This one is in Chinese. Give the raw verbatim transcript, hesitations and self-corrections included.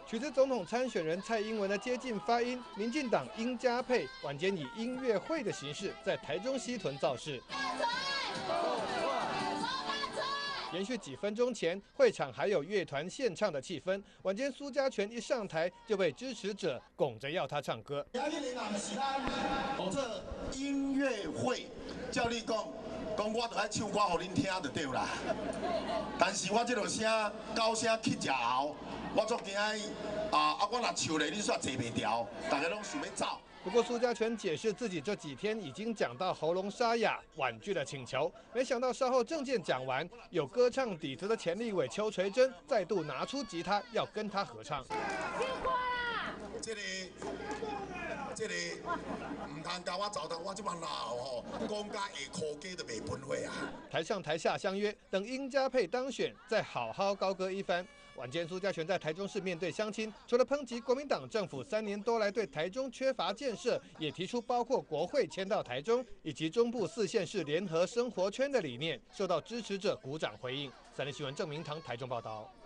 取自总统参选人蔡英文的接近发音，民进党英家配晚间以音乐会的形式在台中西屯造势。延续几分钟前，会场还有乐团献唱的气氛。晚间苏家全一上台就被支持者拱着要他唱歌。 我这音乐会照你讲，讲我就爱唱歌给恁听就对啦。但是我这个声高声起食后，我足惊啊！啊，我若唱咧，恁煞坐袂调，大家拢想要走。 不过苏家全解释自己这几天已经讲到喉咙沙哑，婉拒了请求。没想到稍后政见讲完，有歌唱底子的前立委邱垂珍再度拿出吉他要跟他合唱。 这个这个唔通教我走的，我这么老吼，讲甲下科技都袂分会啊。 台上台下相约，等英家配当选，再好好高歌一番。晚间苏家全在台中市面对乡亲，除了抨击国民党政府三年多来对台中缺乏建设，也提出包括国会迁到台中以及中部四县市联合生活圈的理念，受到支持者鼓掌回应。三立新闻郑明堂台中报道。